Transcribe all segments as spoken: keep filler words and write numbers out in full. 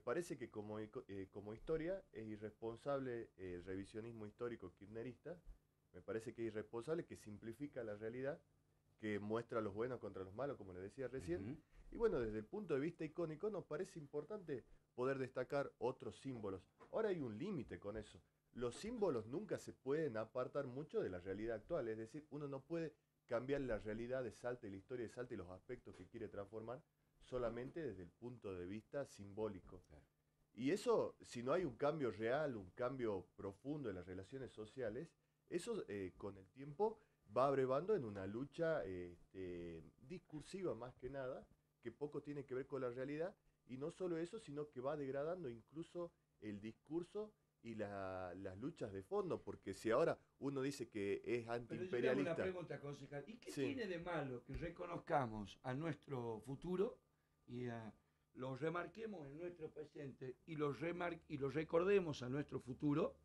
parece que como, ico- eh, como historia es irresponsable eh, el revisionismo histórico kirchnerista, me parece que es irresponsable, que simplifica la realidad, que muestra a los buenos contra los malos, como le decía recién. Ujú. Y bueno, desde el punto de vista icónico nos parece importante poder destacar otros símbolos. Ahora hay un límite con eso. Los símbolos nunca se pueden apartar mucho de la realidad actual, es decir, uno no puede cambiar la realidad de Salta y la historia de Salta y los aspectos que quiere transformar solamente desde el punto de vista simbólico. Claro. Y eso, si no hay un cambio real, un cambio profundo en las relaciones sociales, eso eh, con el tiempo va abrevando en una lucha este, discursiva más que nada, que poco tiene que ver con la realidad, y no solo eso, sino que va degradando incluso el discurso y la- las luchas de fondo, porque si ahora uno dice que es Pero yo le hago una antiimperialista, pregunta, concejal. ¿Y qué sí, tiene de malo que reconozcamos a nuestro futuro y a- lo remarquemos en nuestro presente y lo, remar- y lo recordemos a nuestro futuro?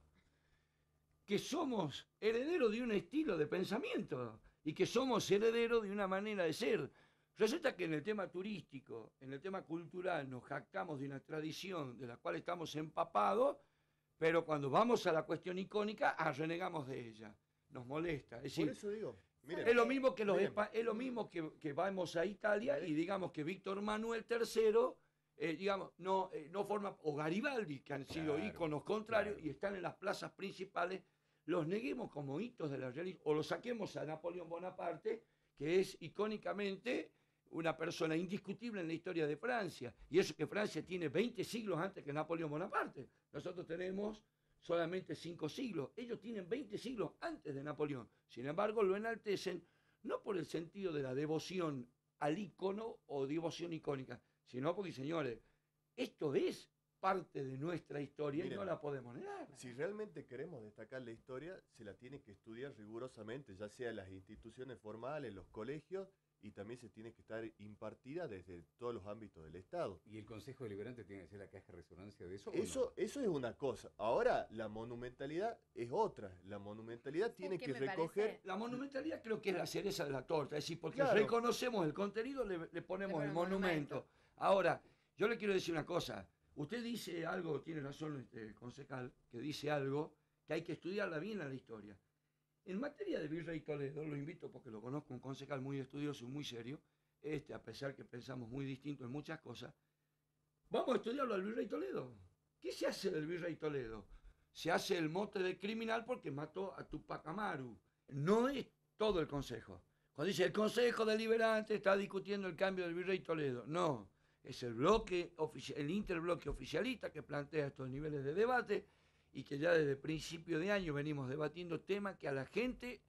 Que somos herederos de un estilo de pensamiento y que somos herederos de una manera de ser. Resulta que en el tema turístico, en el tema cultural, nos jactamos de una tradición de la cual estamos empapados, pero cuando vamos a la cuestión icónica, ah, renegamos de ella. Nos molesta. Es por decir, eso digo, es miren, lo mismo que los miren, espa- es lo mismo que, que vamos a ¿me Italia y deja? digamos que Víctor Manuel tercero, eh, digamos, no, eh, no forma, o Garibaldi, que han sido Claro, íconos contrarios claro. y están en las plazas principales, los neguemos como hitos de la realidad, o los saquemos a Napoleón Bonaparte, que es icónicamente una persona indiscutible en la historia de Francia. Y eso que Francia tiene veinte siglos antes que Napoleón Bonaparte. Nosotros tenemos solamente cinco siglos. Ellos tienen veinte siglos antes de Napoleón. Sin embargo, lo enaltecen no por el sentido de la devoción al ícono o devoción icónica, sino porque, señores, esto es parte de nuestra historia y no Miren, la podemos negar. si realmente queremos destacar la historia, se la tiene que estudiar rigurosamente, ya sea en las instituciones formales, los colegios, y también se tiene que estar impartida desde todos los ámbitos del Estado. ¿Y el Consejo Deliberante tiene que ser la caja de resonancia de eso o Eso, no? eso es una cosa. Ahora, la monumentalidad es otra. La monumentalidad tiene qué que me recoger, parece? La monumentalidad creo que es la cereza de la torta, es decir, porque claro, reconocemos el contenido, le, le ponemos Le el ponemos monumento. monumento. Ahora, yo le quiero decir una cosa, usted dice algo, tiene razón este concejal, que dice algo que hay que estudiarla bien a la historia. En materia de Virrey Toledo, lo invito porque lo conozco, un concejal muy estudioso y muy serio, este, a pesar que pensamos muy distinto en muchas cosas, vamos a estudiarlo al Virrey Toledo. ¿Qué se hace del Virrey Toledo? Se hace el mote de criminal porque mató a Tupac Amaru. No es todo el Consejo. Cuando dice el Consejo Deliberante está discutiendo el cambio del Virrey Toledo. No, es el bloque, el interbloque oficialista que plantea estos niveles de debate y que ya desde principio de año venimos debatiendo temas que a la gente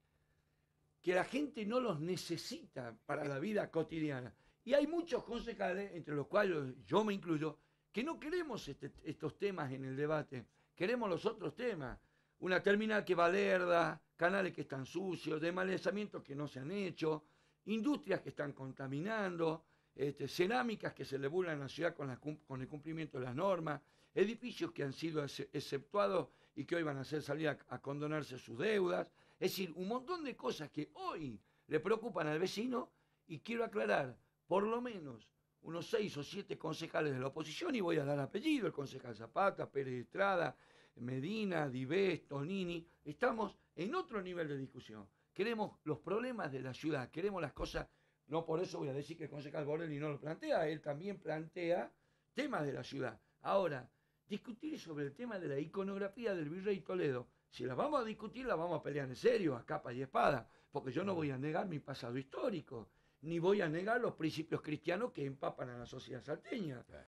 que la gente no los necesita para la vida cotidiana. Y hay muchos concejales, entre los cuales yo me incluyo, que no queremos este, estos temas en el debate, queremos los otros temas. Una terminal que balerda, canales que están sucios, desmalezamientos que no se han hecho, industrias que están contaminando, este, cerámicas que se le burlan a la ciudad con, la, con el cumplimiento de las normas, edificios que han sido exceptuados y que hoy van a hacer salir a, a condonarse sus deudas. Es decir, un montón de cosas que hoy le preocupan al vecino y quiero aclarar, por lo menos unos seis o siete concejales de la oposición, y voy a dar apellido, el concejal Zapata, Pérez Estrada, Medina, Divés, Tonini, estamos en otro nivel de discusión. Queremos los problemas de la ciudad, queremos las cosas, no por eso voy a decir que el concejal Borelli no lo plantea, él también plantea temas de la ciudad. Ahora, discutir sobre el tema de la iconografía del Virrey Toledo, si la vamos a discutir, la vamos a pelear en serio, a capa y espada, porque yo no voy a negar mi pasado histórico, ni voy a negar los principios cristianos que empapan a la sociedad salteña. Claro.